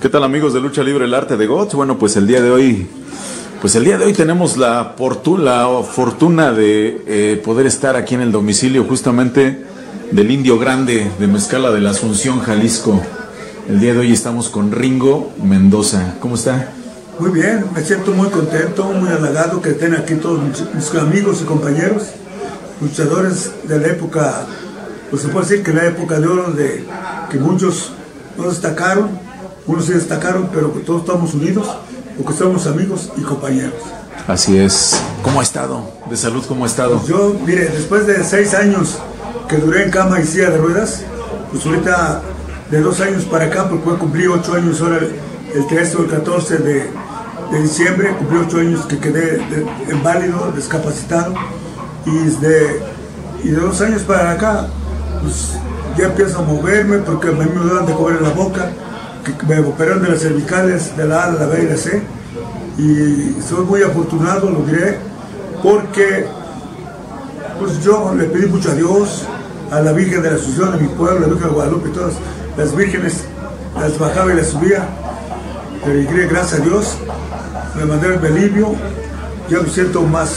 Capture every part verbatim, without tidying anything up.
¿Qué tal, amigos de Lucha Libre, el arte de Gods? Bueno, pues el día de hoy, pues el día de hoy tenemos la, la fortuna de eh, poder estar aquí en el domicilio justamente del Indio Grande de Mezcala de la Asunción, Jalisco. El día de hoy estamos con Ringo Mendoza. ¿Cómo está? Muy bien, me siento muy contento, muy halagado que estén aquí todos mis, mis amigos y compañeros, luchadores de la época, pues se puede decir que la época de oro, de que muchos no destacaron, unos se destacaron, pero que todos estamos unidos, porque somos amigos y compañeros. Así es. ¿Cómo ha estado? ¿De salud cómo ha estado? Pues yo, mire, después de seis años que duré en cama y silla de ruedas, pues ahorita de dos años para acá, porque voy a cumplir ocho años ahora, el trece o el catorce de, de diciembre, cumplí ocho años que quedé de, inválido, discapacitado, y de, y de dos años para acá, pues ya empiezo a moverme, porque a mí me dan de comer en la boca, que me operaron de las cervicales, de la A, la B y la C, y soy muy afortunado, lo diré, porque pues yo le pedí mucho a Dios, a la Virgen de la Asunción de mi pueblo, la Virgen de Guadalupe, todas las vírgenes, las bajaba y las subía, pero y gracias a Dios, me mandaron el alivio, ya me siento más,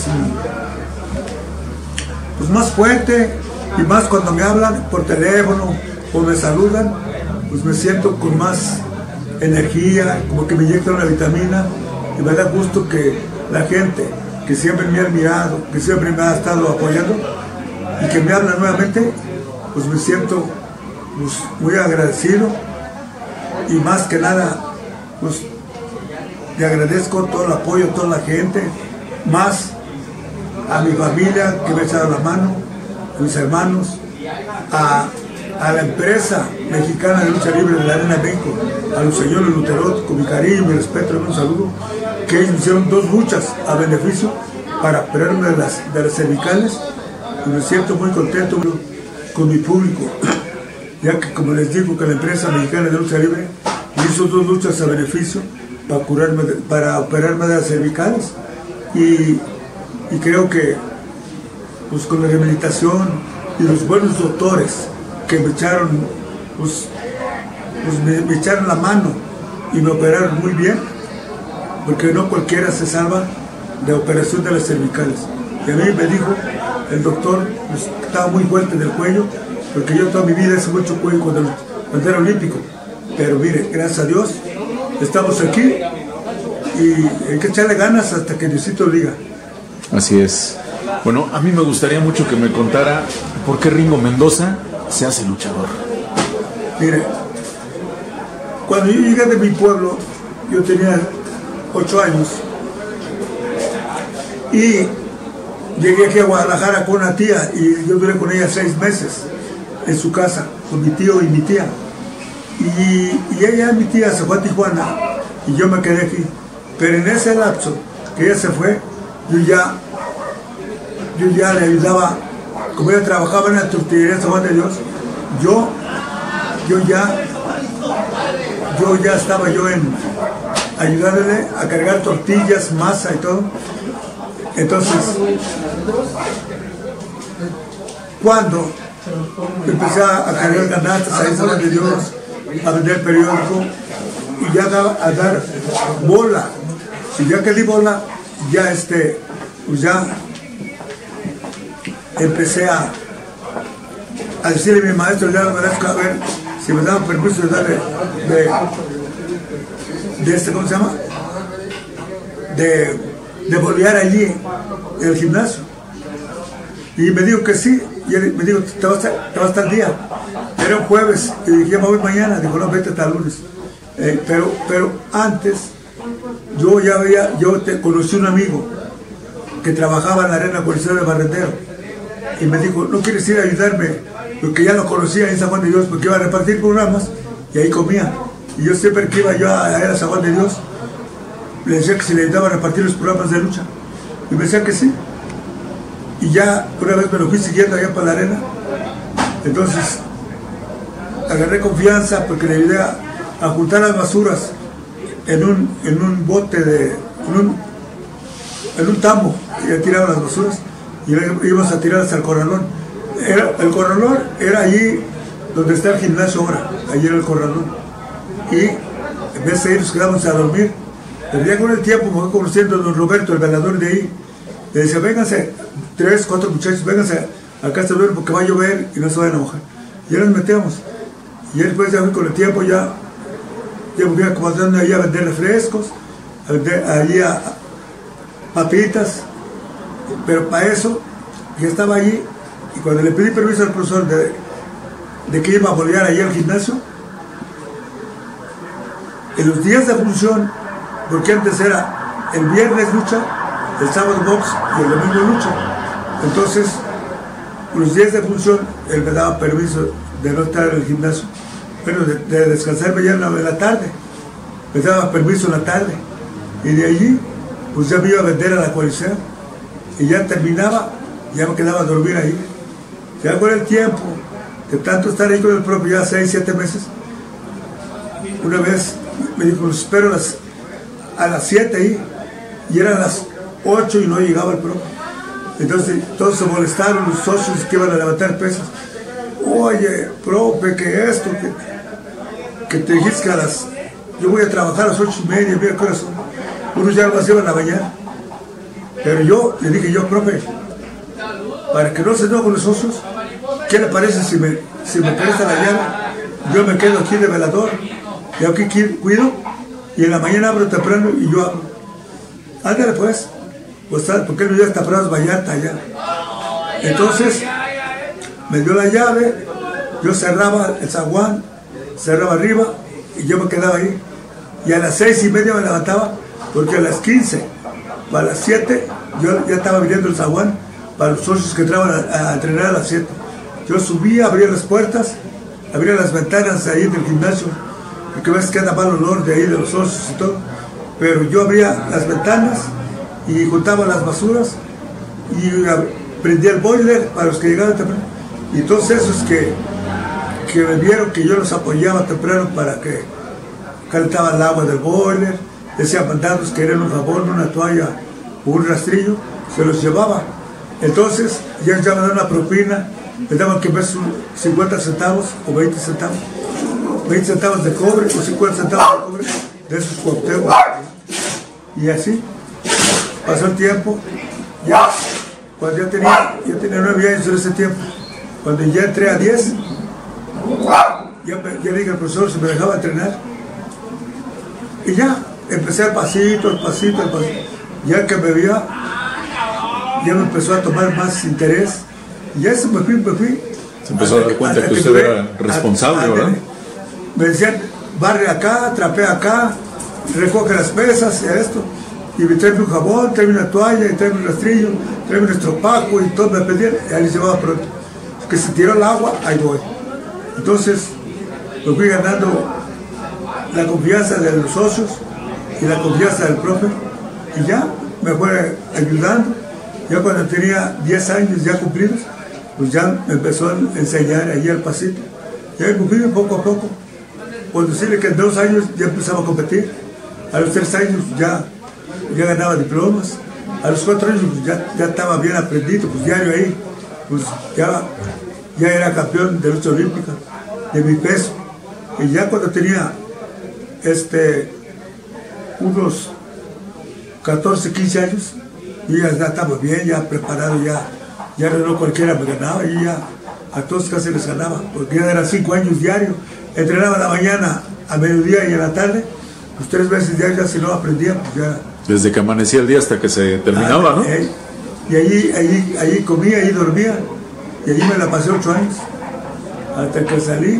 pues más fuerte, y más cuando me hablan por teléfono o me saludan, pues me siento con más energía, como que me inyectan una vitamina, y me da gusto que la gente que siempre me ha admirado, que siempre me ha estado apoyando, y que me habla nuevamente, pues me siento pues, muy agradecido, y más que nada, pues le agradezco todo el apoyo, toda la gente, más a mi familia que me ha echado la mano, a mis hermanos, a a la empresa mexicana de lucha libre de la Arena México, a los señores Luterot, con mi cariño y mi respeto, un saludo, que ellos hicieron dos luchas a beneficio para operarme de las, de las cervicales, y me siento muy contento con mi público, ya que, como les digo, que la empresa mexicana de lucha libre hizo dos luchas a beneficio para, curarme de, para operarme de las cervicales, y, y creo que pues, con la rehabilitación y los buenos doctores que me echaron, pues, pues me, me echaron la mano y me operaron muy bien, porque no cualquiera se salva de operación de las cervicales. Y a mí me dijo el doctor, pues, que estaba muy fuerte del cuello, porque yo toda mi vida hice mucho cuello cuando, cuando era olímpico, pero mire, gracias a Dios estamos aquí y hay que echarle ganas hasta que Diosito diga. Así es. Bueno, a mí me gustaría mucho que me contara por qué Ringo Mendoza se hace luchador. Mire, cuando yo llegué de mi pueblo, yo tenía ocho años y llegué aquí a Guadalajara con una tía y yo duré con ella seis meses en su casa, con mi tío y mi tía. Y, y ella, mi tía, se fue a Tijuana y yo me quedé aquí. Pero en ese lapso que ella se fue, yo ya, yo ya le ayudaba. Como ella trabajaba en la tortillería San Juan de Dios, yo, yo ya, yo ya estaba yo en ayudándole a cargar tortillas, masa y todo. Entonces, cuando empecé a cargar canastas ahí en San Juan de Dios, a vender periódico, y ya daba a dar bola, y ya que di bola, ya este, pues ya empecé a, a decirle a mi maestro, ya me a ver si me daban permiso de darle, de, de este, ¿cómo se llama? De, de bolear allí en el gimnasio. Y me dijo que sí, y él me dijo, te vas a, te vas hasta el día. Era un jueves, y dije, ya me voy mañana, dijo, no, vete hasta el lunes. Eh, pero, pero antes, yo ya había, yo te, conocí un amigo que trabajaba en la Arena Coliseo de Barrendero, y me dijo, ¿no quieres ir a ayudarme? Porque ya lo conocía en San Juan de Dios, porque iba a repartir programas y ahí comía. Y yo siempre que iba yo a, a San Juan de Dios, le decía que si le ayudaba a repartir los programas de lucha. Y me decía que sí. Y ya una vez me lo fui siguiendo allá para la arena. Entonces, agarré confianza porque le ayudé a, a juntar las basuras en un, en un bote de... En un, en un tambo. Y ya tiraba las basuras. Y íbamos a tirarlas al corralón. Era, el corralón era allí donde está el gimnasio ahora, allí era el corralón. Y en vez de ir nos quedamos a dormir. Pero ya con el tiempo me fue conociendo a don Roberto, el velador de ahí. Le decía, vénganse, tres, cuatro muchachos, vénganse acá hasta luego porque va a llover y no se vayan a mojar. Y ya nos metíamos. Y después ya con el tiempo ya, ya me fui acomodando ahí a vender refrescos, a vender allí a, a papitas. Pero para eso, ya estaba allí. Y cuando le pedí permiso al profesor de, de que iba a bolear allí al gimnasio, en los días de función, porque antes era el viernes lucha, el sábado box y el domingo lucha. Entonces, los días de función, él me daba permiso de no estar en el gimnasio, pero de, de descansarme ya en la, en la tarde. Me daba permiso en la tarde. Y de allí, pues ya me iba a vender a la coalición. Y ya terminaba, ya me quedaba a dormir ahí. Ya con el tiempo, de tanto estar ahí con el propio, ya seis, siete meses, una vez me dijo, los espero a las, a las siete ahí, y eran las ocho y no llegaba el propio. Entonces todos se molestaron, los socios que iban a levantar pesas. Oye, profe, que esto, que, que te dijiste que a las, yo voy a trabajar a las ocho y media, mira qué son. Unos ya no se iban a bañar. Pero yo le dije, yo, profe, para que no se enojen los socios, ¿qué le parece si me, si me presta la llave? Yo me quedo aquí de velador, y aquí cuido, y en la mañana abro temprano y yo abro. Ándale pues, pues porque no ya está para Vallarta allá. Entonces, me dio la llave, yo cerraba el zaguán, cerraba arriba, y yo me quedaba ahí. Y a las seis y media me levantaba, porque a las quince, para las siete, yo ya estaba viniendo el zaguán, para los socios que entraban a, a entrenar a las siete. Yo subía, abría las puertas, abría las ventanas ahí del gimnasio, porque ves que anda mal olor de ahí de los socios y todo, pero yo abría las ventanas y juntaba las basuras y prendía el boiler para los que llegaban temprano. Y todos esos que, que me vieron que yo los apoyaba temprano para que calentaba el agua del boiler, decían mandados que querían un jabón, una toalla o un rastrillo, se los llevaba. Entonces ya me daban una propina, me daban que ver cincuenta centavos o veinte centavos, veinte centavos de cobre o cincuenta centavos de cobre de esos cuauhtémoc. Y así pasó el tiempo. Ya cuando yo tenía, yo tenía nueve años en ese tiempo, cuando ya entré a diez, ya, ya le dije al profesor si me dejaba entrenar. Y ya empecé al pasito, al pasito, al pasito. Ya que me veía, ya me empezó a tomar más interés. Y ya se me fui, me fui. Se empezó a dar cuenta que, que usted era responsable, a, a, ¿verdad? Me decían, barre acá, trapea acá, recoge las pesas y esto. Y me trae un jabón, trae una toalla, y trae un rastrillo, trae un estropajo y todo me pedían. Y ahí les llevaba pronto. Que se tiró el agua, ahí voy. Entonces, me fui ganando la confianza de los socios y la confianza del profe. Y ya me fue ayudando. Ya cuando tenía diez años ya cumplidos, pues ya me empezó a enseñar allí al pasito. Ya me fui poco a poco. Por decirle que en dos años ya empezaba a competir. A los tres años ya, ya ganaba diplomas. A los cuatro años pues ya, ya estaba bien aprendido, pues diario ahí. Pues ya, ya era campeón de lucha olímpica, de mi peso. Y ya cuando tenía este, unos catorce, quince años, y ya, ya estaba bien, ya preparado, ya, ya no cualquiera me ganaba, y ya a todos casi les ganaba, porque ya eran cinco años diario, entrenaba en la mañana, a mediodía y en la tarde, pues tres veces diario, ya si no aprendía, pues ya. Desde que amanecía el día hasta que se terminaba, ah, ¿no? Eh, y allí, allí, allí comía, allí dormía, y allí me la pasé ocho años, hasta que salí,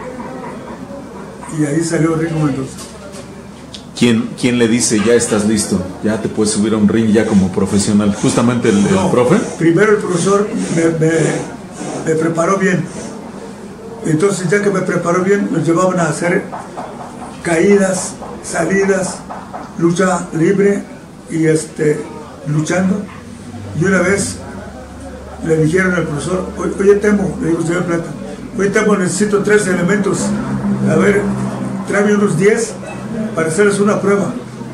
y ahí salió Rico Mendoza. ¿Quién, ¿Quién le dice, ya estás listo, ya te puedes subir a un ring ya como profesional? ¿Justamente el, no, el profe? Primero el profesor me, me, me preparó bien. Entonces ya que me preparó bien, nos llevaban a hacer caídas, salidas, lucha libre y este, luchando. Y una vez le dijeron al profesor, oye Temo, le digo, señor Plata, oye Temo, necesito tres elementos, a ver, tráeme unos diez para hacerles una prueba.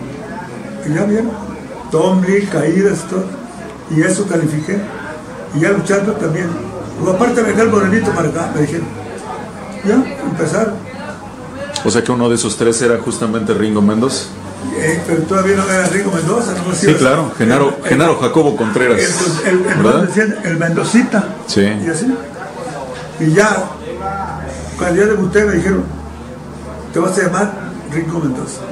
Y ya vieron, tumbling, caídas, todo. Y eso califiqué. Y ya luchando también. Pues aparte me dejé el morenito para acá, me dijeron. Ya, empezaron. O sea que uno de esos tres era justamente Ringo Mendoza. Eh, pero todavía no era Ringo Mendoza, ¿no? Sí, claro, Genaro, el, Genaro Jacobo Contreras. El, el, el, ¿verdad? Decían, el Mendocita. Sí. Y así. Y ya, cuando yo debuté me dijeron, te vas a llamar Ringo Mendoza.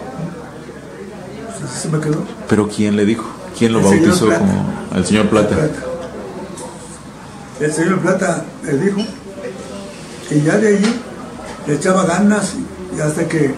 Pues así se me quedó. ¿Pero quién le dijo? ¿Quién lo el bautizó como el señor Plata? El, Plata. el señor Plata le dijo, y ya de allí le echaba ganas y hasta que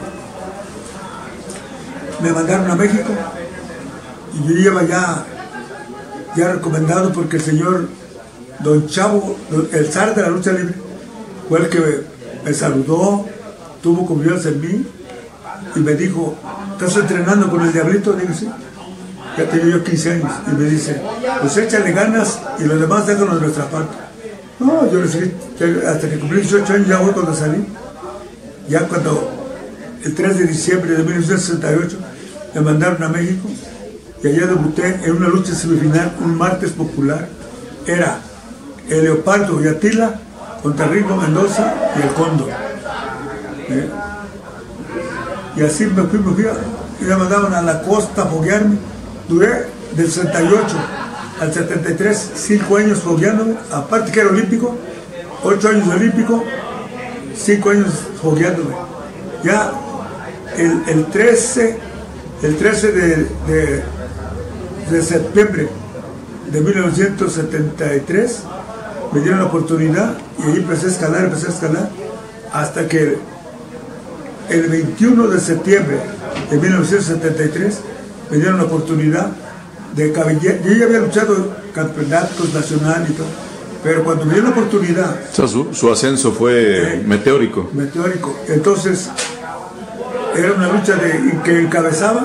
me mandaron a México y yo lleva ya, ya recomendado porque el señor Don Chavo, el zar de la lucha libre, fue el que me, me saludó, tuvo confianza en mí y me dijo, ¿estás entrenando con el Diablito? Digo, sí. Ya tenía yo quince años y me dice, pues échale ganas y los demás déjanos de nuestra parte. No, yo le seguí, hasta que cumplí dieciocho años, ya voy cuando salí. Ya cuando el tres de diciembre de mil novecientos sesenta y ocho me mandaron a México y allá debuté en una lucha semifinal un martes popular. Era el Leopardo y Atila contra Ringo Mendoza y el Cóndor. ¿Eh? Y así me fui, me fui, y me mandaban a la costa a foguearme. Duré del sesenta y ocho al setenta y tres, cinco años fogueándome, aparte que era olímpico, ocho años de olímpico, cinco años fogueándome. Ya el, el trece, el trece de, de, de septiembre de mil novecientos setenta y tres me dieron la oportunidad y ahí empecé a escalar, empecé a escalar, hasta que el veintiuno de septiembre de mil novecientos setenta y tres me dieron la oportunidad de cabellera. Yo ya había luchado campeonatos nacionales y todo, pero cuando me dieron la oportunidad... O sea, su, su ascenso fue eh, meteórico. Meteórico. Entonces, era una lucha de, que encabezaba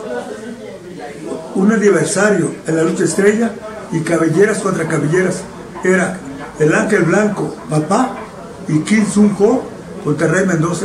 un aniversario en la lucha estrella y cabelleras contra cabelleras. Era el Ángel Blanco, papá, y Kim Sun Ho contra Rey Mendoza.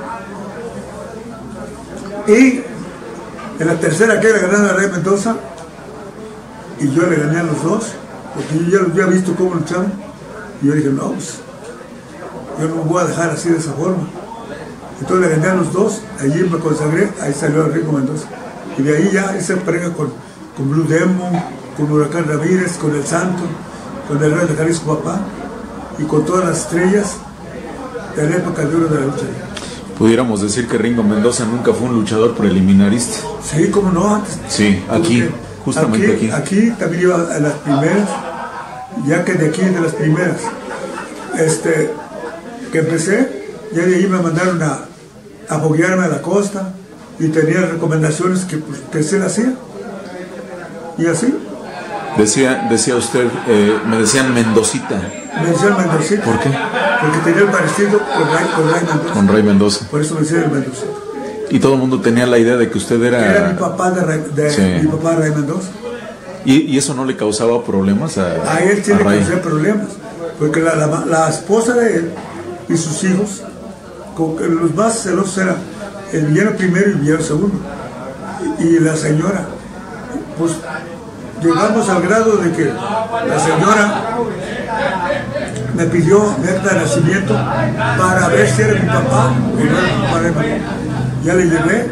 Y en la tercera que le ganaron a Rey Mendoza, y yo le gané a los dos, porque yo ya lo había visto cómo luchaban, y yo dije, no, pues, yo no me voy a dejar así de esa forma. Entonces le gané a los dos, allí me consagré, ahí salió el Ringo Mendoza. Y de ahí ya hice pareja con, con Blue Demon, con Huracán Ramírez, con El Santo, con el Rey de Jalisco Papá, y con todas las estrellas de la época de oro de la lucha. Pudiéramos decir que Ringo Mendoza nunca fue un luchador preliminarista. Sí, cómo no, antes. Sí, aquí, justamente aquí. Aquí, aquí también iba a las primeras, ya que de aquí, de las primeras, este, que empecé, ya de ahí me mandaron a, a foguearme a la costa y tenía recomendaciones que, pues, que se le hacía. Y así. Decía, decía usted, eh, me decían Mendocita. Me decían Mendocita. ¿Por qué? Porque tenía el parecido con Rey, con Rey Mendoza. Con Rey Mendoza. Por eso me decían el Mendocita. Y todo el mundo tenía la idea de que usted era... Era mi papá de, Rey, de sí. mi papá Rey Mendoza. ¿Y, ¿Y eso no le causaba problemas a, a él? Sí a le Rey? causaba problemas. Porque la, la, la esposa de él y sus hijos, con, los más celosos eran el villano primero y el villano segundo. Y, y la señora, pues llegamos al grado de que la señora me pidió mi acta de nacimiento para ver si era mi papá o no era mi papá de mi papá. Ya le llevé.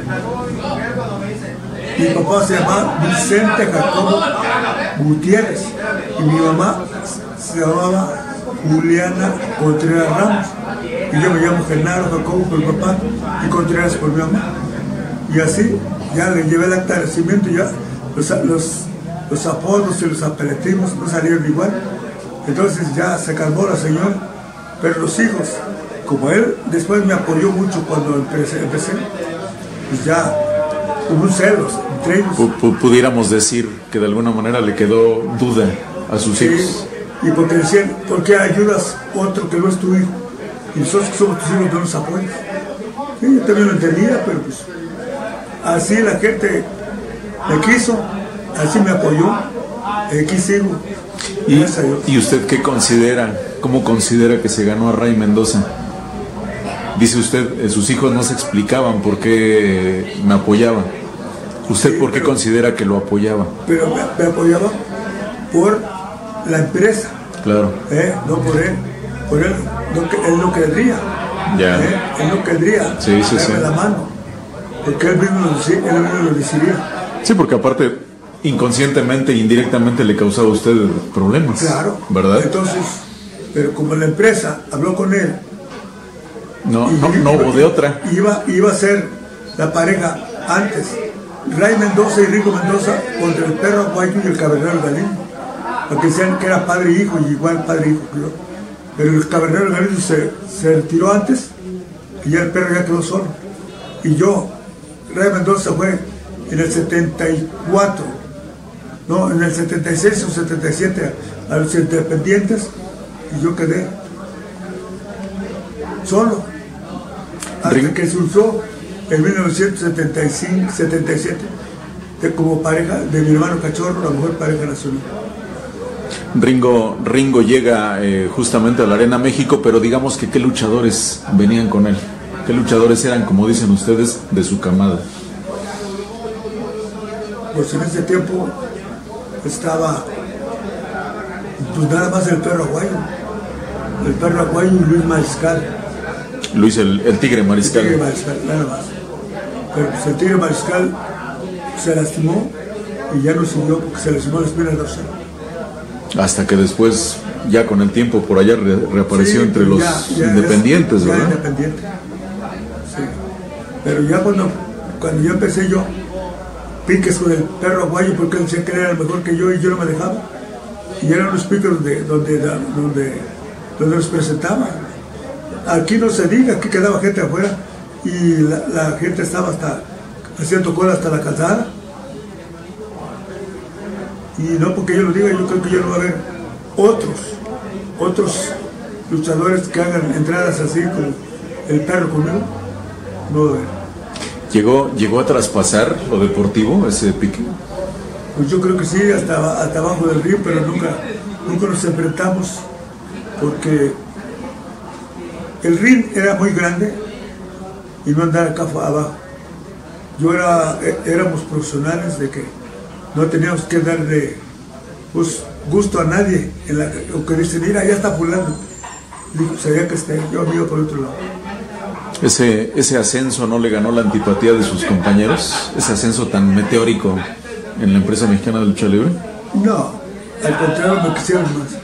Mi papá se llamaba Vicente Jacobo Gutiérrez y mi mamá se llamaba Juliana Contreras Ramos. Y yo me llamo Genaro Jacobo por mi papá y Contreras por mi mamá. Y así ya le llevé el acta de nacimiento y ya los, los, los apodos y los apelativos no salieron igual. Entonces ya se calmó la señora, pero los hijos, como él después me apoyó mucho cuando empecé, empecé pues ya hubo un celos entre ellos. P pudiéramos decir que de alguna manera le quedó duda a sus sí, hijos. Y porque decían, ¿por qué ayudas a otro que no es tu hijo? Y nosotros que somos tus hijos no nos apoyas. Sí, yo también lo entendía, pero pues así la gente me quiso, así me apoyó, aquí sigo. ¿Y, ¿Y usted qué considera, cómo considera que se ganó a Rey Mendoza? Dice usted, eh, sus hijos no se explicaban por qué me apoyaban. ¿Usted sí, por qué pero, considera que lo apoyaba? Pero me, me apoyaba por la empresa. Claro. Eh, no por él. Por él, no, él no querría. Ya. ¿eh? Él no querría sí, sí, darme sí. la mano, porque él mismo lo, deci- él mismo lo decidía. Sí, porque aparte, inconscientemente e indirectamente le causaba a usted problemas. Claro. ¿Verdad? Entonces, pero como la empresa habló con él, No, y no, no hubo de otra. Iba, iba a ser la pareja antes. Ray Mendoza y Rico Mendoza contra el perro Aguayo y el Cabernero Galindo. Porque decían que era padre e hijo, y igual padre e hijo que yo. Pero el Cabernero Galindo se, se retiró antes y ya el perro ya quedó solo. Y yo, Ray Mendoza fue en el setenta y cuatro, no, en el setenta y seis o setenta y siete a los Independientes, y yo quedé solo. Hasta Ring. que se usó en mil novecientos setenta y cinco, setenta y siete de como pareja de mi hermano Cachorro, la mejor pareja nacional. Ringo, Ringo llega eh, justamente a la Arena México, pero digamos que qué luchadores venían con él, qué luchadores eran, como dicen ustedes, de su camada. Pues en ese tiempo estaba pues nada más el perro Aguayo, el perro Aguayo y Luis Mariscal. Luis el, el Tigre Mariscal. El Tigre Mariscal, nada más. Pero pues el Tigre Mariscal se lastimó y ya no siguió porque se lesionó la espina dorsal. Hasta que después, ya con el tiempo, por allá re, reapareció Sí, entre los ya, ya independientes, es, ya ¿verdad? Independiente. Sí. Pero ya cuando, cuando yo empecé yo, piques con el perro Aguayo, porque él decía que era el mejor que yo y yo no me dejaba. Y eran los piques donde, donde, donde, donde los presentaban. Aquí no se diga, aquí quedaba gente afuera y la, la gente estaba hasta haciendo cola hasta la calzada. Y no porque yo lo diga, yo creo que ya no va a haber otros, otros luchadores que hagan entradas así como el perro conmigo. No va a haber. ¿Llegó, ¿Llegó a traspasar lo deportivo, ese pique? Pues yo creo que sí, hasta, hasta abajo del río, pero nunca, nunca nos enfrentamos porque el ring era muy grande y no andar acá abajo. Yo era, éramos profesionales de que no teníamos que darle pues, gusto a nadie. En la, o que dicen, mira, ya está fulano. Digo, sabía que esté, yo iba por otro lado. Ese, ese ascenso no le ganó la antipatía de sus compañeros, ese ascenso tan meteórico en la empresa mexicana de lucha libre. No, al contrario, me quisieron más.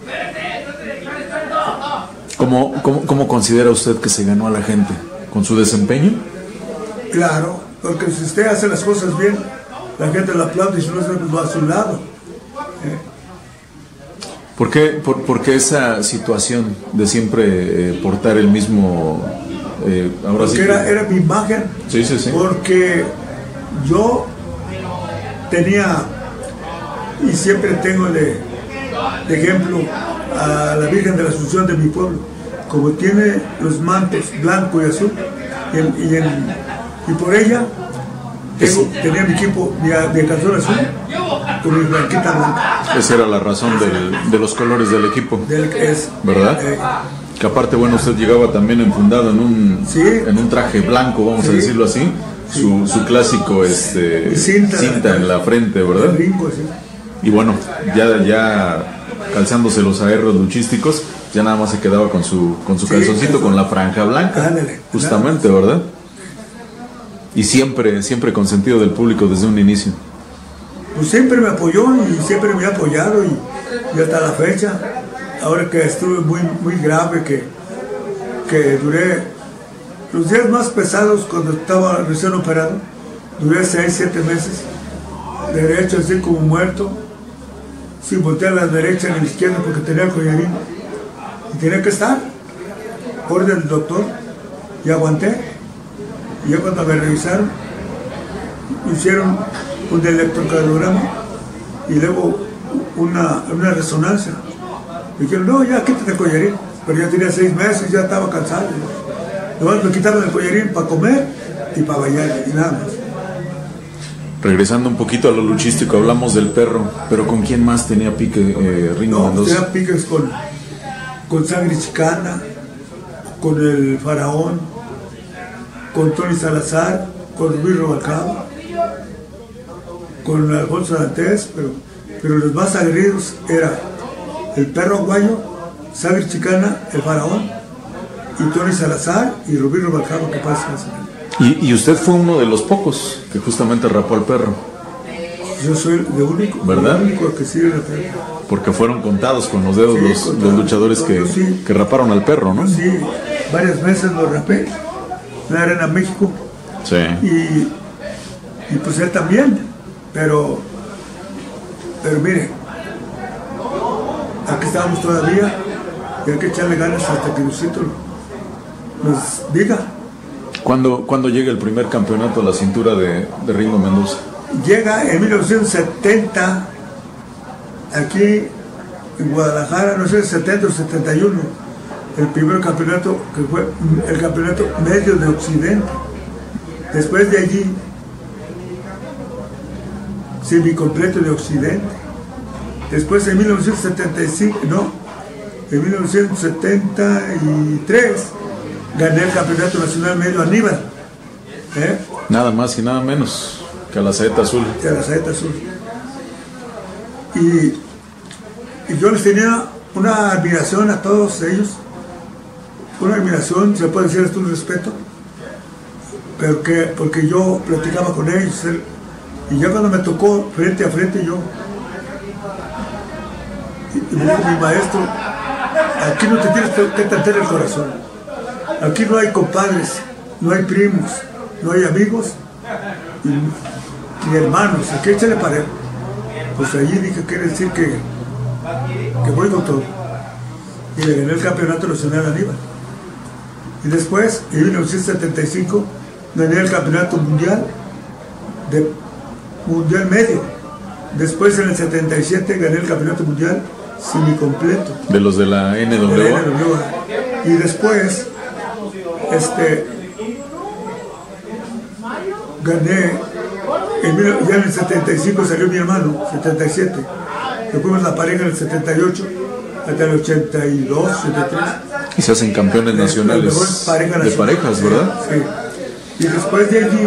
¿Cómo, cómo, ¿Cómo considera usted que se ganó a la gente? ¿Con su desempeño? Claro, porque si usted hace las cosas bien, la gente lo aplaude y si no, pues va a su lado. ¿Eh? ¿Por qué, por, por qué esa situación de siempre eh, portar el mismo... Eh, ahora porque sí era, que... era mi imagen. Sí, sí, sí. Porque yo tenía y siempre tengo de, de ejemplo a la Virgen de la Asunción de mi pueblo, como tiene los mantos blanco y azul, y, en, y, en, y por ella tengo, tenía mi equipo, mi, mi calzón azul con mi blanquita blanca. Esa era la razón del, de los colores del equipo, Del, es, ¿verdad? Eh, que aparte, bueno, usted llegaba también enfundado en un, sí, en un traje blanco, vamos sí, a decirlo así, sí, su, su clásico este, cinta, cinta en la frente, ¿verdad? Brinco, sí. Y bueno, ya, ya calzándose los aerros luchísticos, ya nada más se quedaba con su, con su Sí, calzoncito, calzón. con la franja blanca, Ándale, justamente, ¿verdad? Y siempre, siempre consentido del público desde un inicio. Pues siempre me apoyó y siempre me ha apoyado y, y hasta la fecha, ahora que estuve muy, muy grave, que, que duré los días más pesados cuando estaba recién operado, duré seis, siete meses, derecho así como muerto, sin voltear a la derecha ni a la izquierda porque tenía el collarín y tenía que estar, orden del doctor, y aguanté. Y ya cuando me revisaron, hicieron un electrocardiograma y luego una, una resonancia. Me dijeron, no, ya quítate el collarín. Pero ya tenía seis meses, ya estaba cansado. Luego me quitaron el collarín para comer y para bailar y nada más. Regresando un poquito a lo luchístico, hablamos del perro, pero ¿con quién más tenía pique eh, Ringo No, Mendoza? tenía piques con, con Sangre Chicana, con el Faraón, con Tony Salazar, con Rubí Rubalcaba, con Alfonso Dantes, pero, pero los más aguerridos eran el perro Aguayo, Sangre Chicana, el Faraón y Tony Salazar y Rubí Rubalcaba, que pasa. Y, y usted fue uno de los pocos que justamente rapó al perro. Yo soy el único, ¿verdad? El único que sigue el perro. Porque fueron contados con los dedos sí, los, contados, los luchadores que, sí. que raparon al perro, ¿no? Sí, varias veces lo rapé en la Arena México. Sí. Y, y pues él también, pero, pero mire, aquí estamos todavía y hay que echarle ganas hasta que Diosito nos diga. ¿Cuándo, ¿Cuándo llega el primer campeonato a la cintura de, de Ringo Mendoza? Llega en mil novecientos setenta, aquí en Guadalajara, no sé, setenta o setenta y uno, el primer campeonato que fue el campeonato medio de Occidente. Después de allí, semicompleto de Occidente. Después en mil novecientos setenta y cinco, no, en mil novecientos setenta y tres gané el campeonato nacional medio Aníbal. ¿Eh? Nada más y nada menos que a la saeta azul. Que a la saeta azul. Y, y yo les tenía una admiración a todos ellos, una admiración, se puede decir, esto un respeto, pero que, porque yo platicaba con ellos, y ya cuando me tocó frente a frente yo, y, y me dijo mi maestro, aquí no te tienes que tantear el corazón, aquí no hay compadres, no hay primos, no hay amigos, ni hermanos, aquí échale parejo. Pues allí dije, quiere decir que, que voy con todo. Y le gané el campeonato nacional a Aníbal. Y después, en mil novecientos setenta y cinco, gané el campeonato mundial, de mundial medio. Después, en el setenta y siete, gané el campeonato mundial semicompleto. De los de la N W A. De la N W A. Y después, este, gané. En, ya en el setenta y cinco salió mi hermano, setenta y siete. Nos fuimos la pareja en el setenta y ocho, hasta el ochenta y dos, ochenta y tres. Y se hacen campeones nacionales pareja de nacional. parejas, ¿verdad? Sí. Y después de allí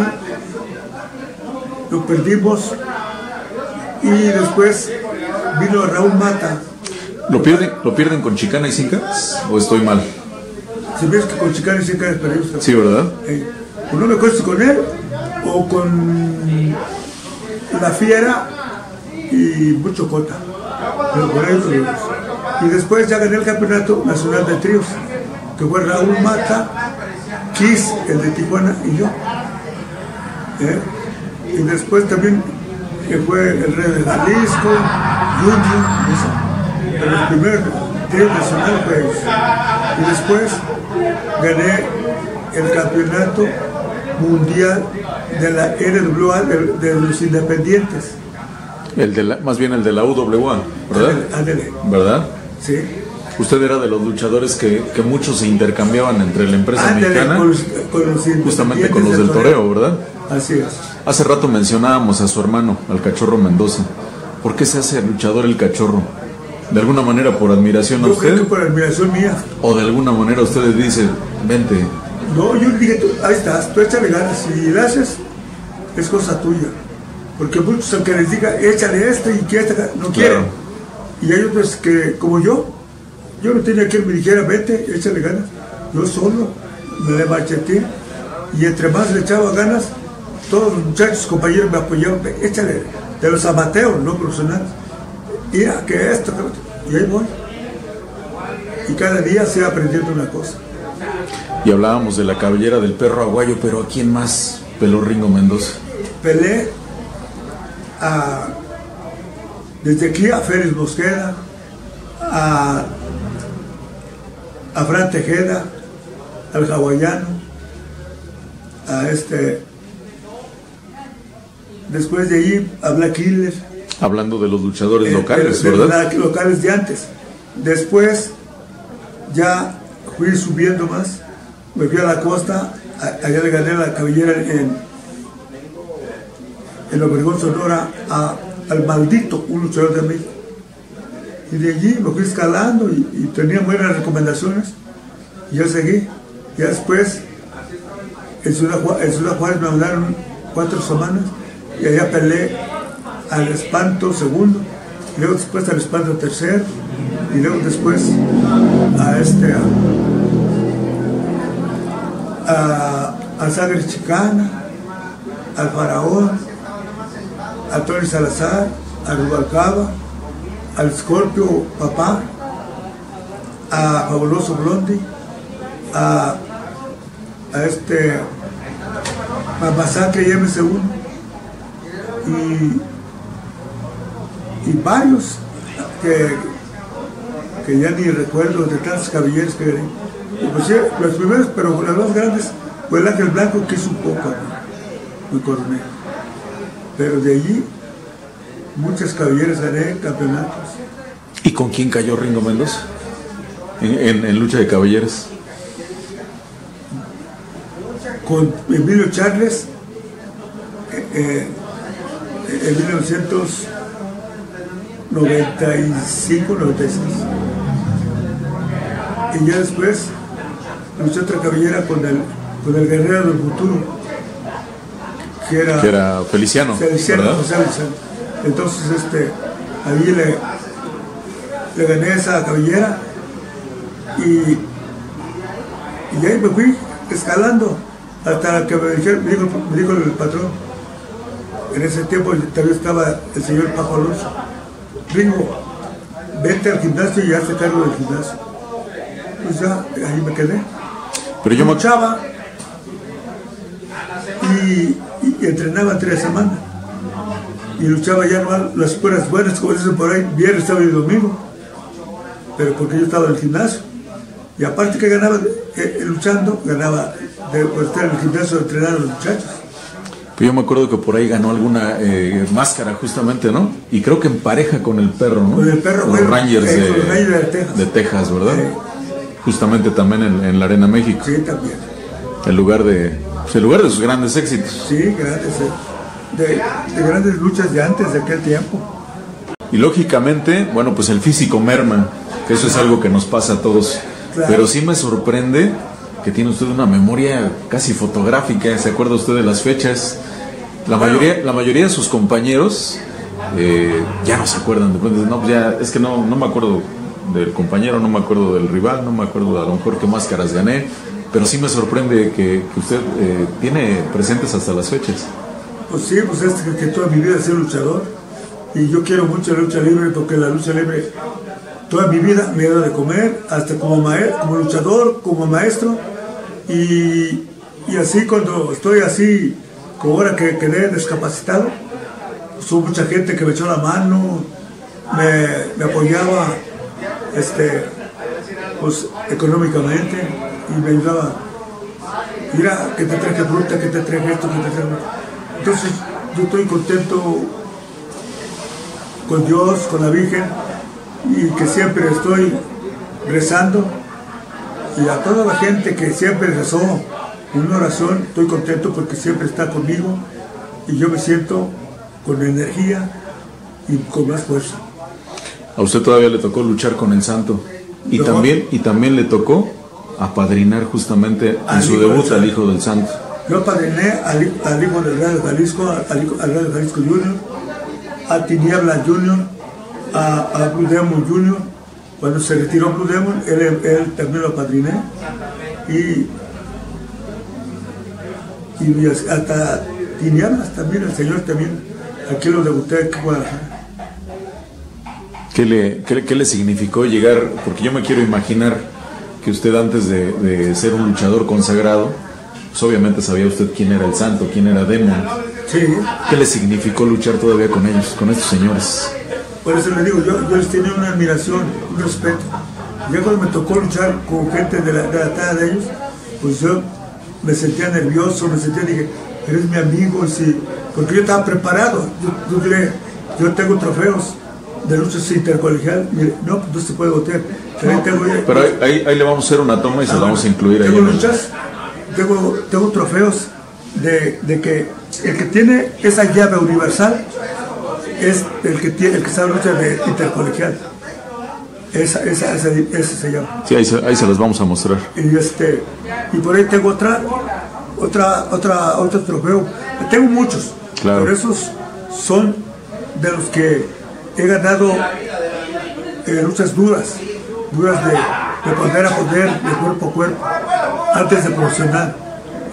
lo perdimos. Y después vino Raúl Mata. ¿Lo pierden, ¿lo pierden con Chicana y Cinca? ¿O estoy mal? Si ves que con Chicana y Cinca perdimos. Sí, ¿verdad? Eh, pues no me acuerdo con él o con La Fiera y mucho Cota. Pero por ahí tuvimos. Y después ya gané el campeonato nacional de tríos, que fue Raúl Mata, Kiss, el de Tijuana, y yo. ¿Eh? Y después también que fue el Rey de Jalisco, Junior, eso. Pero el primer trío nacional fue eso. Y después gané el campeonato mundial de la N W A, de, de los independientes. El de la, más bien el de la U W A, ¿verdad? Ándale. ¿Verdad? Sí. Usted era de los luchadores que, que muchos se intercambiaban entre la empresa Ándale, mexicana, con los, con los justamente con los del toreo, ¿verdad? Así es. Hace rato mencionábamos a su hermano, al Cachorro Mendoza. ¿Por qué se hace luchador el Cachorro? ¿De alguna manera por admiración a Yo usted? creo que por admiración mía. ¿O de alguna manera usted le dice, vente? No, yo le dije, tú, ahí estás, tú échale ganas. Si le haces, es cosa tuya. Porque muchos, aunque les diga, échale esto y que esta, no quieren. Claro. Y hay otros que, como yo, yo no tenía que él me dijera, vete, échale ganas. Yo solo me le macheteé. Y entre más le echaba ganas, todos los muchachos, compañeros me apoyaron, échale, de los amateos, no profesionales. Mira, que esto, que esto. Y ahí voy. Y cada día se va aprendiendo una cosa. Y hablábamos de la cabellera del perro aguayo, pero ¿a quién más peló Ringo Mendoza? Pelé a, desde aquí a Félix Mosqueda, a, a Fran Tejeda, al hawaiano, a este, después de ahí a Black Hitler. Hablando de los luchadores eh, locales, de, de ¿verdad? Los locales de antes. Después ya fui subiendo más, me fui a la costa, a, allá le gané la cabellera en, en Obregón, Sonora, a, al Maldito, un luchador de México. Y de allí me fui escalando y, y tenía buenas recomendaciones. Y ya seguí. Ya después, en Ciudad, en Ciudad Juárez me mandaron cuatro semanas y allá peleé al Espanto segundo, y luego después al Espanto tercero, y luego después a este a, a, a Sagres Chicana, al Faraón, a Tony Salazar, a Rubalcaba, al Scorpio Papá, a Fabuloso Blondi, a, a este a Masacre y M C uno y, y varios que, que ya ni recuerdo de tantos caballeros que gané. Pues, sí, los primeros, pero los más grandes fue el Ángel Blanco, que hizo un poco muy coronel, pero de allí muchas caballeras gané campeonatos. ¿Y con quién cayó Ringo Mendoza en, en, en lucha de caballeros? Con Emilio Charles eh, eh, en mil novecientos noventa y cinco noventa y seis, y ya después luché otra caballera con el, con el guerrero del futuro, que era, que era Feliciano, Feliciano, José Feliciano. Entonces este, ahí le, le gané esa caballera y, y ahí me fui escalando hasta que me, dijeron, me, dijo, me dijo el patrón. En ese tiempo todavía estaba el señor Paco Alonso: Ringo, vete al gimnasio y hazte cargo del gimnasio. Pues ya, ahí me quedé. Pero yo luchaba y, y, y entrenaba tres semanas. Y luchaba ya no las puras buenas, como dicen por ahí, viernes, sábado y domingo. Pero porque yo estaba en el gimnasio. Y aparte que ganaba eh, luchando, ganaba de por estar en el gimnasio de entrenar a los muchachos. Pues yo me acuerdo que por ahí ganó alguna eh, máscara justamente, ¿no? Y creo que en pareja con el perro, ¿no? Con el perro, los bueno, Rangers, eh, de, los Rangers de Texas. De Texas, ¿verdad? Sí. Justamente también en, en la Arena México. Sí, también. El lugar de, pues el lugar de sus grandes éxitos. Sí, grandes, de, de grandes luchas de antes, de aquel tiempo. Y lógicamente, bueno, pues el físico merma, que eso es algo que nos pasa a todos. Claro. Pero sí me sorprende que tiene usted una memoria casi fotográfica. ¿Se acuerda usted de las fechas? La bueno. mayoría, la mayoría de sus compañeros eh, ya no se acuerdan. De pronto, no, pues ya, es que no, no me acuerdo del compañero, no me acuerdo del rival, no me acuerdo a lo mejor qué máscaras gané, pero sí me sorprende que, que usted eh, tiene presentes hasta las fechas. Pues sí, pues es que, que toda mi vida he sido luchador y yo quiero mucho la lucha libre, porque la lucha libre toda mi vida me ha dado de comer, hasta como, maestro, como luchador, como maestro, y, y así cuando estoy así, como ahora que quedé discapacitado, pues hubo mucha gente que me echó la mano, me, me apoyaba este, pues, económicamente, y me ayudaba. Mira, que te traje fruta, que te traje esto, que te traje esto. Entonces yo estoy contento con Dios, con la Virgen, y que siempre estoy rezando, y a toda la gente que siempre rezó una oración, estoy contento porque siempre está conmigo y yo me siento con energía y con más fuerza. A usted todavía le tocó luchar con el Santo y ¿Lo también y también le tocó apadrinar justamente en su debut al Hijo del Santo. Yo apadriné al, al Hijo del Radio Jalisco, al, al Radio Jalisco Junior, a Tiniebla Junior, a, a Blue Demon Junior. Cuando se retiró Blue Demon, él, él también lo apadriné, y, y hasta Tinieblas también, el señor también, aquí lo debuté aquí en Guadalajara. ¿Qué le, qué, ¿Qué le significó llegar? Porque yo me quiero imaginar que usted, antes de, de ser un luchador consagrado, pues obviamente sabía usted quién era el Santo, quién era Demon. Sí. ¿Qué le significó luchar todavía con ellos, con estos señores? Por eso le digo, yo, yo les tenía una admiración, un respeto. Ya cuando me tocó luchar con gente de la, de la talla de ellos, pues yo me sentía nervioso, me sentía, dije, eres mi amigo, sí, porque yo estaba preparado. Yo, yo, diré, yo tengo trofeos de luchas intercolegial, mire, no, pues no se puede botear. No, tengo, pero ahí, ahí, ahí le vamos a hacer una toma y ah, se la vamos a incluir ahí. Tengo luchas, tengo, tengo trofeos de, de que el que tiene esa llave universal es el que tiene, el que sabe lucha de intercolegial. Esa, esa, esa, esa se llama. Sí, ahí se, ahí se las vamos a mostrar. Y este, y por ahí tengo otra, otra, otra, otro trofeo. Tengo muchos, claro, pero esos son de los que he ganado eh, luchas duras, duras de, de poder a poder, de cuerpo a cuerpo, antes de profesional.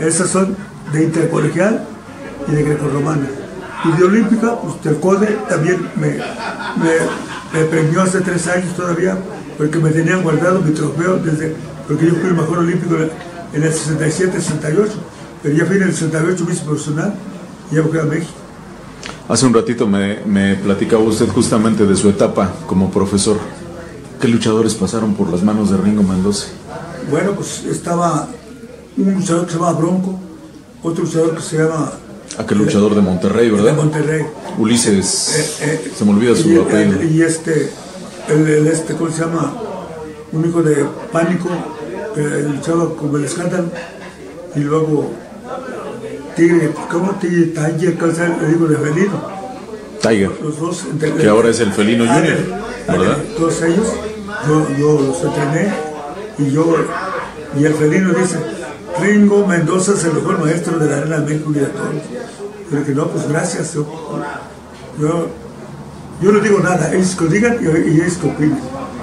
Esas son de intercolegial y de grecorromana. Y de olímpica, pues del CODE también me, me, me premió hace tres años todavía, porque me tenían guardado mi trofeo desde, porque yo fui el mejor olímpico en el sesenta y siete, sesenta y ocho, pero ya fui en el sesenta y ocho viceprofesional y ya fui a México. Hace un ratito me, me platicaba usted justamente de su etapa como profesor. ¿Qué luchadores pasaron por las manos de Ringo Mendoza? Bueno, pues estaba un luchador que se llama Bronco, otro luchador que se llama... Aquel luchador de Monterrey, ¿verdad? De Monterrey. Ulises, eh, eh, se me olvida su y, apellido. Y este, el, el este, ¿cómo se llama? Un hijo de Pánico, que luchaba como el escándalo, y luego Tigre, ¿cómo Tigre? Tiger, ¿cuál es el hijo de Felino? Tiger, los dos, entre, que ahora es el Felino ah, Junior, ¿verdad? Todos ellos, yo, yo los entrené, y yo, y el Felino dice, Ringo Mendoza es el mejor maestro de la Arena México y de todos. Pero que no, pues gracias. Yo, yo, yo no digo nada, ellos que digan y, y ellos que opinen.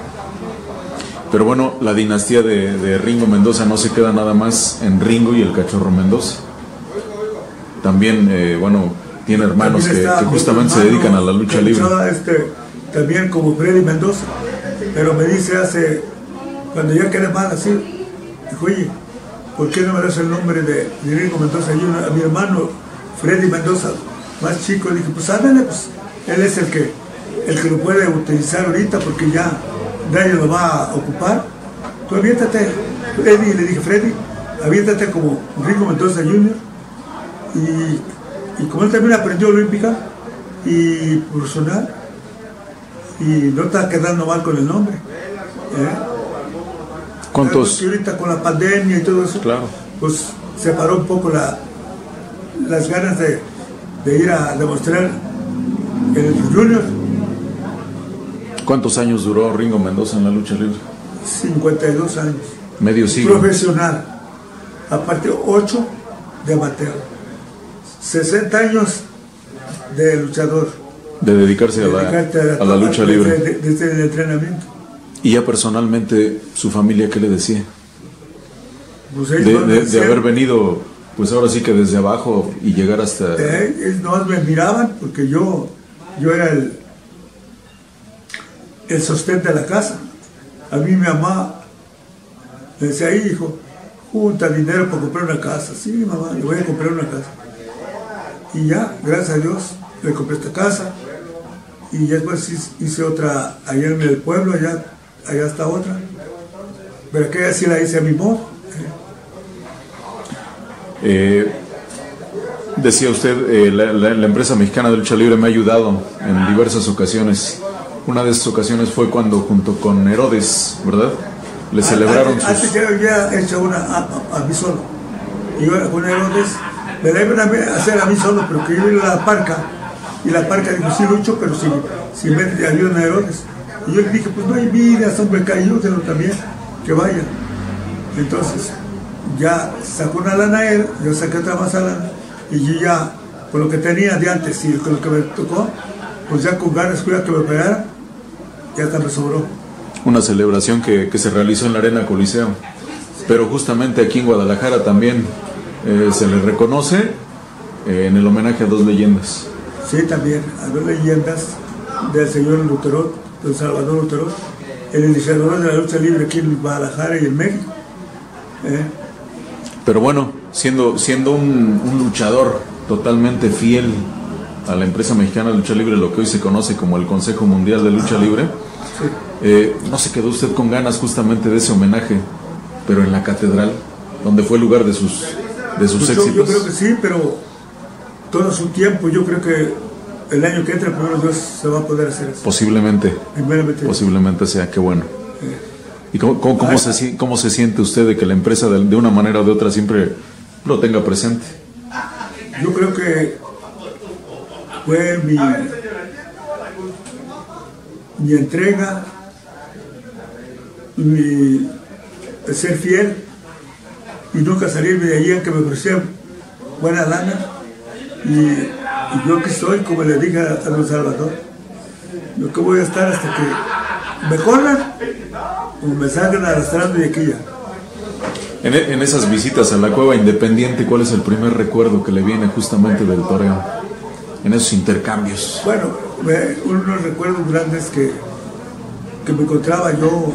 Pero bueno, la dinastía de, de Ringo Mendoza no se queda nada más en Ringo y el Cachorro Mendoza. También, eh, bueno, tiene hermanos que, que justamente se dedican a la lucha libre. Este, también como Freddy Mendoza, pero me dice hace, cuando ya quedé mal así, dijo, oye, ¿por qué no me das el nombre de, de Ringo Mendoza? Yo, a mi hermano Freddy Mendoza, más chico, dije, pues ándale, pues él es el que, el que lo puede utilizar ahorita porque ya nadie lo va a ocupar. Tú aviéntate, Freddy, le dije, Freddy, aviéntate como Ringo Mendoza junior Y, y como él también aprendió olímpica y profesional, y no está quedando mal con el nombre. ¿eh? ¿Cuántos? Y ahorita con la pandemia y todo eso, claro, pues se paró un poco la, las ganas de, de ir a demostrar el junior. ¿Cuántos años duró Ringo Mendoza en la lucha libre? cincuenta y dos años. Medio siglo. Profesional. Aparte, ocho de amateur. sesenta años de luchador. De dedicarse a la, a la lucha libre. Desde, desde el entrenamiento. Y ya personalmente, su familia, ¿qué le decía? Pues de, de, decían, de haber venido, pues ahora sí que desde abajo y llegar hasta... Eh, no me miraban porque yo, yo era el, el sostén de la casa. A mí mi mamá me decía, hijo, junta dinero para comprar una casa. Sí, mamá, le voy a comprar una casa. Y ya, gracias a Dios, le compré esta casa. Y después hice otra allá en el pueblo, allá, allá está otra. Pero aquella sí la hice a mi modo. Eh, decía usted, eh, la, la, la empresa mexicana de lucha libre me ha ayudado en diversas ocasiones. Una de esas ocasiones fue cuando junto con Herodes, ¿verdad? Le celebraron antes, sus... Antes yo había hecho una a, a, a mí solo. Y yo con Herodes me la iban a hacer a mí solo, pero que yo iba a la parca. Y la parca dijo, sí lucho, pero si, si me ayudan a Herodes. Y yo le dije, pues no hay vidas, hombre, que ayúdenlo también, que vayan. Entonces, ya sacó una lana él, yo saqué otra más lana, y yo ya, con lo que tenía de antes y con lo que me tocó, pues ya con ganas cuida que me pegara, ya hasta me sobró. Una celebración que, que se realizó en la Arena Coliseo, pero justamente aquí en Guadalajara también eh, se le reconoce eh, en el homenaje a dos leyendas. Sí, también, a dos leyendas del señor Lutero, don Salvador Lutero, el iniciador de la lucha libre aquí en Guadalajara y en México. ¿Eh? Pero bueno, siendo, siendo un, un luchador totalmente fiel a la empresa mexicana de lucha libre, lo que hoy se conoce como el Consejo Mundial de Lucha Libre, sí. eh, ¿no se quedó usted con ganas justamente de ese homenaje, pero en la catedral, donde fue el lugar de sus, de sus pues éxitos? Yo, yo creo que sí, pero todo su tiempo, yo creo que el año que entra, primero Dios, se va a poder hacer eso. Posiblemente, posiblemente sea, qué bueno. Eh. ¿Y cómo, cómo, cómo, se, cómo se siente usted de que la empresa de, de una manera o de otra siempre lo tenga presente? Yo creo que fue mi, mi entrega, mi ser fiel y nunca salirme de allí, aunque me ofrecían buena lana. Y, y yo aquí estoy, como le dije a, a don Salvador, yo que voy a estar hasta que me corran o me salgan arrastrando de aquí ya. En, en esas visitas a la Cueva Independiente, ¿cuál es el primer recuerdo que le viene justamente del toreo? En esos intercambios. Bueno, me, unos recuerdos grandes que, que me encontraba yo,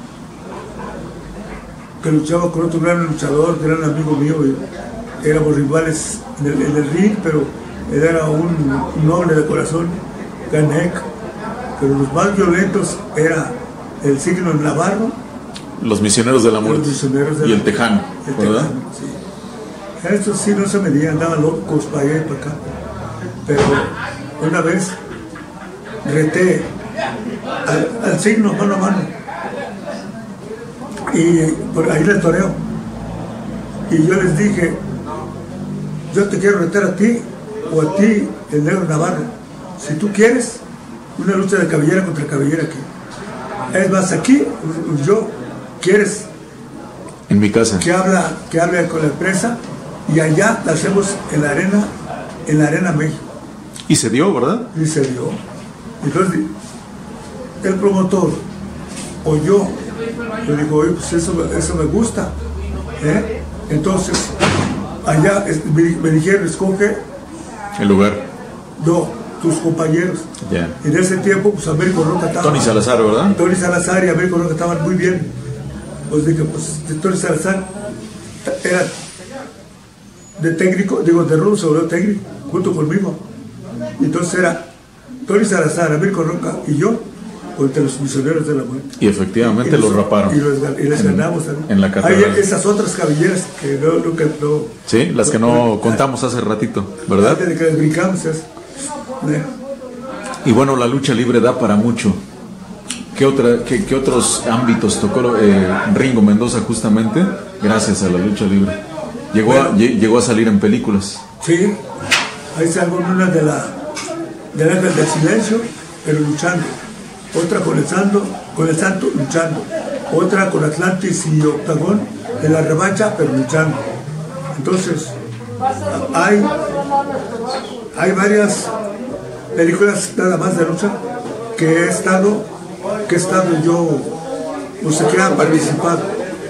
que luchaba con otro gran luchador, gran amigo mío, y éramos rivales en el, en el ring, pero él era un, un noble de corazón, Canek, pero los más violentos era el signo Navarro, los misioneros de la muerte de y la, el tejano, el ¿verdad? Tejano, sí. Estos sí no se medían, andaban locos para allá y para acá. Pero una vez reté al, al signo mano a mano y por ahí le toreo. Y yo les dije, yo te quiero retar a ti o a ti, el negro Navarro. Si tú quieres, una lucha de cabellera contra cabellera aquí. Es más, aquí, yo, ¿quieres? En mi casa. Que habla, que hable con la empresa y allá la hacemos en la arena, en la Arena México. Y se dio, ¿verdad? Y se dio. Entonces, el promotor o yo, yo digo, oye, pues eso, eso me gusta. ¿eh? Entonces, allá me, me dijeron, escoge el lugar. No, tus compañeros. Yeah. En ese tiempo, pues Américo Roca estaba. Tony Salazar, ¿verdad? Tony Salazar y Américo Roca estaban muy bien. Pues dije, pues Tony Salazar era de técnico, digo, de rudo sobre técnico, junto conmigo. Entonces era Tony Salazar, Américo Roca y yo contra los misioneros de la muerte. Y efectivamente los, los raparon. Y, los, y les en, ganamos también. En la catedral. Hay esas otras cabelleras que no, nunca no, sí, las que no, no contamos hace ratito, ¿verdad? Antes de que les brincamos es, ¿eh? Y bueno, la lucha libre da para mucho. ¿Qué, otra, qué, qué otros ámbitos tocó eh, Ringo Mendoza justamente gracias a la lucha libre? Llegó, bueno, a, llegó a salir en películas. Sí, ahí salgo en una de la del Ángel del Silencio, pero luchando. Otra con el Santo, con el Santo luchando. Otra con Atlantis y Octagón en la revancha, pero luchando. Entonces, hay, hay varias películas nada más de lucha que he estado, que he estado yo, no sé qué, han participado.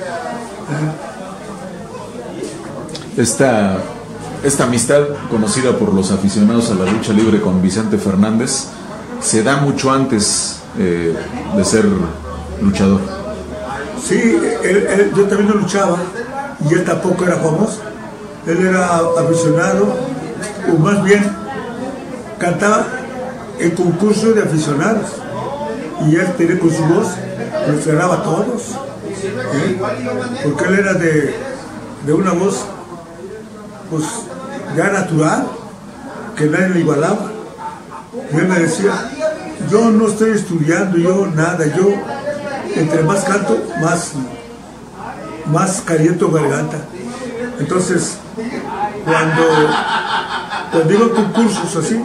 ¿Eh? Esta, esta amistad conocida por los aficionados a la lucha libre con Vicente Fernández se da mucho antes eh, de ser luchador. Sí, él, él, yo también no luchaba y él tampoco era famoso. Él era aficionado, o más bien cantaba en concurso de aficionados y él tenía con su voz, los ganaba a todos, ¿eh? Porque él era de, de una voz pues ya natural, que nadie le igualaba. Y él me decía, yo no estoy estudiando, yo nada, yo entre más canto, más, más caliento garganta. Entonces, cuando, cuando iba a concursos así,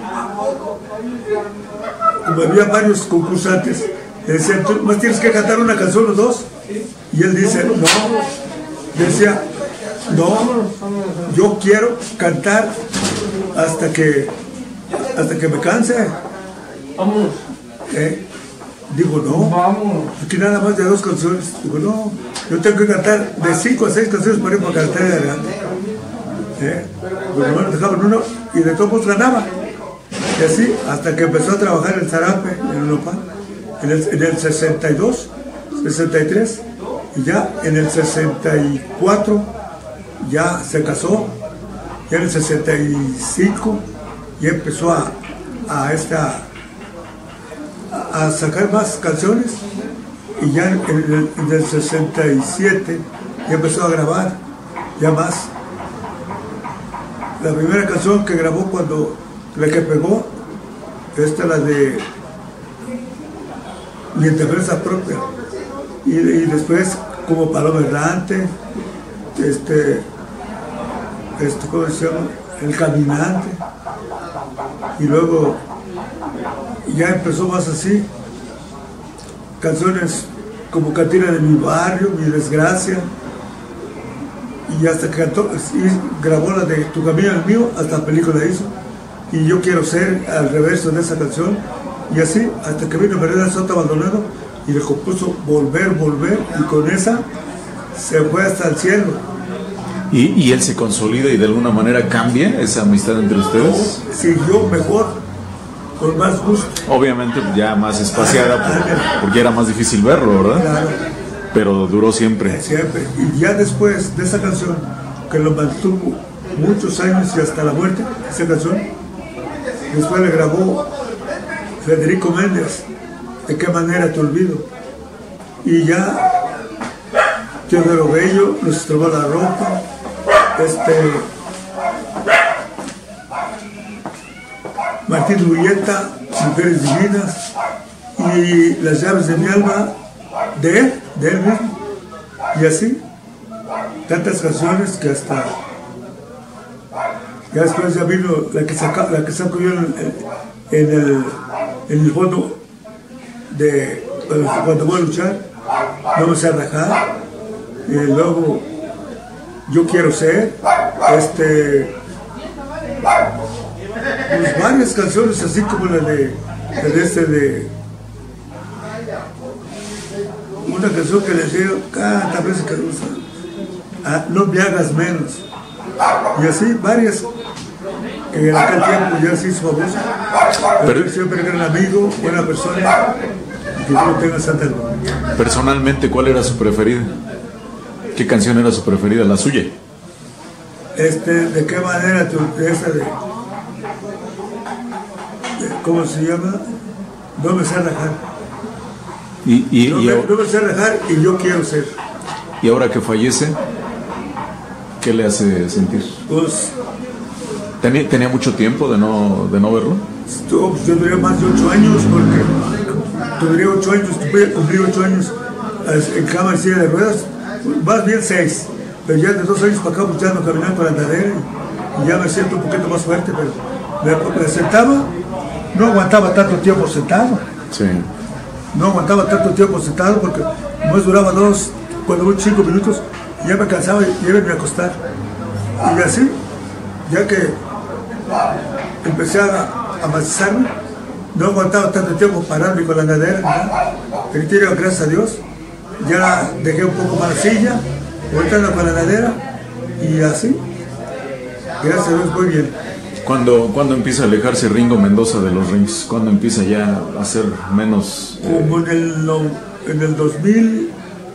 como había varios concursantes, le decían, tú más tienes que cantar una canción los dos. Y él dice, no, decía, no, yo quiero cantar hasta que, hasta que me canse. ¿Eh? Digo, no, aquí nada más de dos canciones. Digo, no, yo tengo que cantar de cinco a seis canciones para ir para cantar de adelante. ¿Eh? Pues nomás dejaban uno y de todos ganaba. Y así, hasta que empezó a trabajar en Zarape, en el Nopal, en el, en el sesenta y dos, sesenta y tres, y ya en el sesenta y cuatro ya se casó, ya en el sesenta y cinco ya empezó a, a esta a sacar más canciones y ya en el, en el sesenta y siete ya empezó a grabar ya más. La primera canción que grabó cuando la que pegó, esta la de Mi Defensa Propia, y, y después como Paloma Errante, este, este, ¿cómo se llama? El Caminante, y luego ya empezó más así, canciones como Cantina de mi barrio, Mi Desgracia, y hasta que cantó, y grabó la de Tu Camino al Mío, hasta película hizo, y Yo Quiero Ser al reverso de esa canción, y así hasta que vino Vereda Sota Maldonado y le compuso Volver, Volver, y con esa se fue hasta el cielo. ¿Y, y él se consolida y de alguna manera cambia esa amistad entre ustedes? No, siguió mejor, con más gusto. Obviamente ya más espaciada, porque, porque era más difícil verlo, ¿verdad? Claro. Pero duró siempre. Siempre. Y ya después de esa canción, que lo mantuvo muchos años y hasta la muerte, esa canción, después le grabó Federico Méndez, ¿De qué manera te olvido? Y ya Teodoro Bello nos estrobó la ropa, este Martín Rubieta, Mujeres Divinas, y Las llaves de mi alma, de él, de él mismo, y así tantas canciones que hasta ya después ya vino la que saca, la que saco yo en, en el en el fondo de cuando voy a luchar, no me sé rajar, y luego Yo quiero ser, este pues varias canciones así como la de, la de este de una canción que le digo cada vez que usa, ah, no me hagas menos, y así varias que en aquel tiempo ya se hizo famosa, pero siempre gran amigo, buena persona, que Dios lo tenga santa gloria. Personalmente, ¿cuál era su preferida? ¿Qué canción era su preferida? ¿La suya? Este, ¿de qué manera tu esa de, de cómo se llama? No me sé rajar. Y, y, no, y, me, no me sé rajar y yo quiero ser. Y ahora que fallece, ¿qué le hace sentir? Pues ¿Tenía, tenía mucho tiempo de no, de no verlo? Yo, pues, yo duré más de ocho años, porque duré ocho años, cumplí ocho años en cama y silla de ruedas, más bien seis, pero ya de dos años para acá pues ya no caminaba con la andadera y, y ya me siento un poquito más fuerte, pero me, me sentaba, no aguantaba tanto tiempo sentado, sí. no aguantaba tanto tiempo sentado porque más duraba dos, cuando voy cinco minutos, y ya me cansaba y ya me iba a acostar, y así, ya que empecé a, a macizarme, no aguantaba tanto tiempo pararme con la andadera, ¿no? Pero gracias a Dios, ya dejé un poco más la silla, volteando con la andadera, y así, gracias a Dios, muy bien. ¿Cuándo, ¿Cuándo empieza a alejarse Ringo Mendoza de los rings? ¿Cuándo empieza ya a ser menos...? Eh... Como en el, no, en el dos mil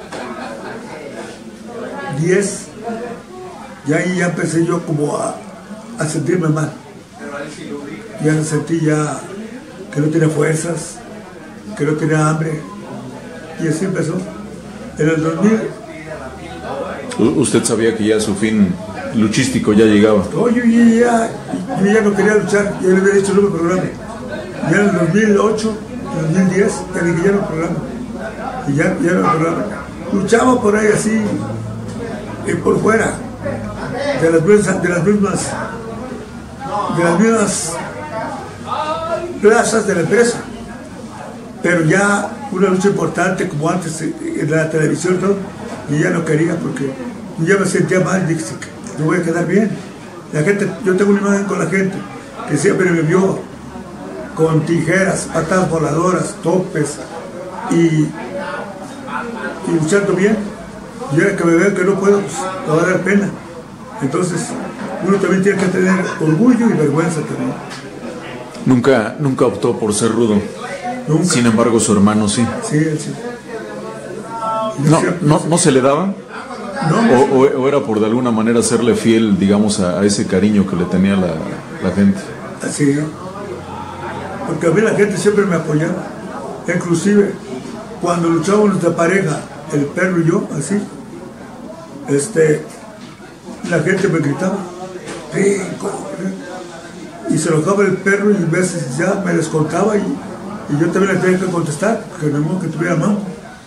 diez, ya ahí ya empecé yo como a, a sentirme mal. Ya me sentí ya que no tenía fuerzas, que no tenía hambre, y así empezó. En el dos mil... ¿Usted sabía que ya su fin luchístico ya llegaba? No, yo ya, yo ya no quería luchar, yo le había dicho no me programa. Ya en el dos mil ocho, en el dos mil diez, ya dije ya no programa. Y ya, ya no programa. Luchaba por ahí así, y por fuera, de las mismas, de las mismas, de las mismas plazas de la empresa. Pero ya una lucha importante como antes en la televisión y todo, y ya no quería porque yo ya me sentía mal, dije, no voy a quedar bien. La gente, yo tengo una imagen con la gente que siempre me vio con tijeras, patadas voladoras, topes y, y luchando bien. Y ahora que me vean que no puedo, pues me va a dar pena. Entonces uno también tiene que tener orgullo y vergüenza también. Nunca, nunca optó por ser rudo. Nunca. Sin embargo, su hermano sí. Sí, él sí. No, no, ¿No se le daba? No. O, o, o era por de alguna manera serle fiel, digamos, a, a ese cariño que le tenía la, la gente. Así, porque a mí la gente siempre me apoyaba. Inclusive, cuando luchábamos de pareja, el perro y yo, así, este, la gente me gritaba, ¡Rico! Y se enojaba el perro y a veces ya me les contaba y, y yo también le tenía que contestar, porque no modo que tuviera mano.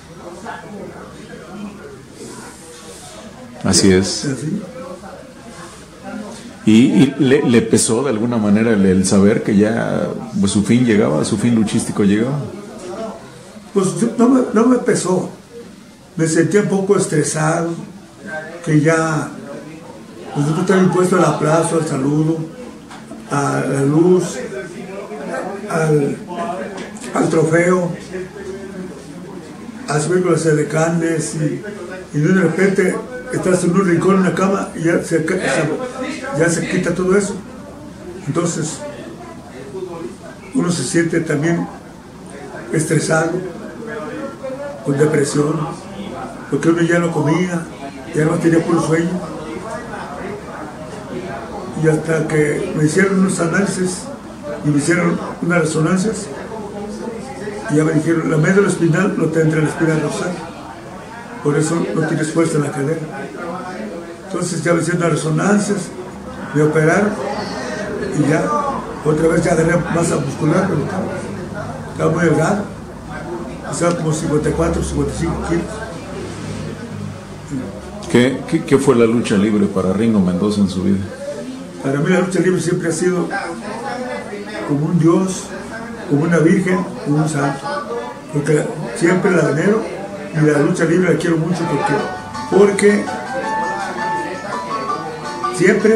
Así es. Así. ¿Y, y le, le pesó de alguna manera el, el saber que ya pues, su fin llegaba, su fin luchístico llegaba? Pues no me, no me pesó. Me sentía un poco estresado, que ya pues, yo estaba impuesto al aplauso, al saludo, a la luz, al, al trofeo, a subir con las edecanes y, y de repente estás en un rincón, en una cama, y ya se, ya se quita todo eso. Entonces, uno se siente también estresado, con depresión, porque uno ya no comía, ya no tenía puro sueño. Y hasta que me hicieron unos análisis y me hicieron unas resonancias, y ya me dijeron, la médula espinal no te entra en la espina dorsal, por eso no tienes fuerza en la cadera. Entonces ya me hicieron las resonancias, me operaron, y ya, otra vez ya agarré masa muscular, pero estaba, estaba muy delgado, estaba como cincuenta y cuatro, cincuenta y cinco kilos. ¿Qué, qué, ¿Qué fue la lucha libre para Ringo Mendoza en su vida? Para mí la lucha libre siempre ha sido como un Dios, como una virgen, como un santo. Porque siempre la venero y la lucha libre la quiero mucho porque, porque siempre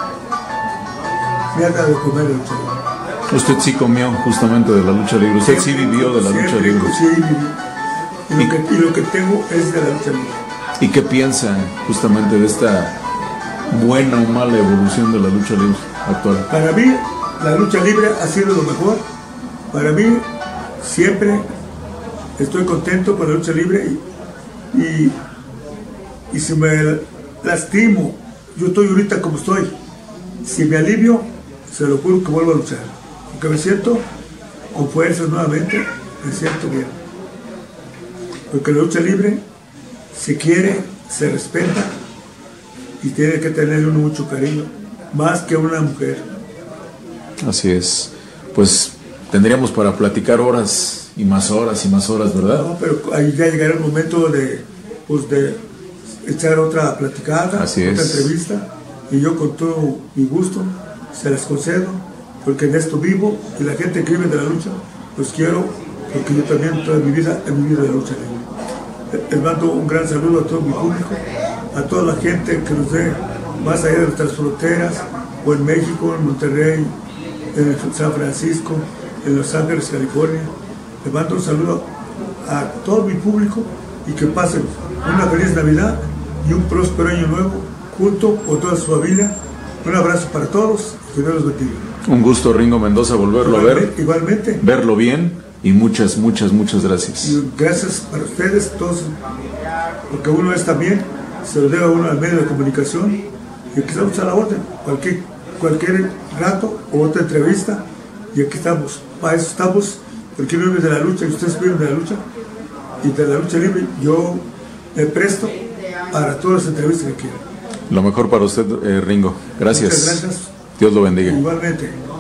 me ha dado de comer la lucha libre. Usted sí comió justamente de la lucha libre, usted siempre, sí vivió de la lucha libre. Sí, viví. Y, y, lo que, y lo que tengo es de la lucha libre. ¿Y qué piensa justamente de esta buena o mala evolución de la lucha libre actual? Para mí, la lucha libre ha sido lo mejor. Para mí, siempre estoy contento con la lucha libre y, y, y si me lastimo, yo estoy ahorita como estoy. Si me alivio, se lo juro que vuelvo a luchar. Porque me siento con fuerza nuevamente, me siento bien. Porque la lucha libre se quiere, se respeta y tiene que tener uno mucho cariño, más que una mujer. Así es. Pues tendríamos para platicar horas y más horas y más horas, ¿verdad? No, pero ahí ya llegará el momento de, pues, de echar otra platicada, Así otra es. entrevista, y yo con todo mi gusto se las concedo, porque en esto vivo, y la gente que vive de la lucha, pues quiero, porque yo también toda mi vida he vivido de la lucha libre. Les mando un gran saludo a todo mi público, a toda la gente que nos ve más allá de nuestras fronteras, o en México, en Monterrey, en San Francisco, en Los Ángeles, California. Les mando un saludo a todo mi público y que pasen una feliz Navidad y un próspero año nuevo junto con toda su familia. Un abrazo para todos y que Dios los bendiga. Un gusto, Ringo Mendoza, volverlo igualmente, a ver. Igualmente. Verlo bien y muchas, muchas, muchas gracias. Y gracias para ustedes, todos, porque uno es también, se lo debe a uno al medio de comunicación y aquí estamos a la orden, cualquier, cualquier rato o otra entrevista y aquí estamos, para eso estamos, porque uno vive de la lucha y ustedes viven de la lucha y de la lucha libre. Yo me presto para todas las entrevistas que quieran. Lo mejor para usted, eh, Ringo. Gracias. Muchas gracias. Dios lo bendiga. Igualmente.